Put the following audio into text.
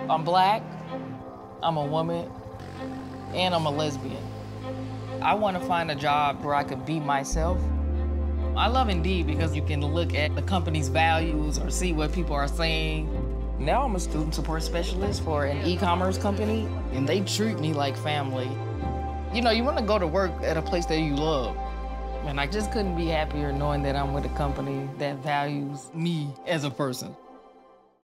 I'm Black, I'm a woman, and I'm a lesbian. I want to find a job where I could be myself. I love Indeed because you can look at the company's values or see what people are saying. Now I'm a student support specialist for an e-commerce company, and they treat me like family. You know, you want to go to work at a place that you love. And I just couldn't be happier knowing that I'm with a company that values me as a person.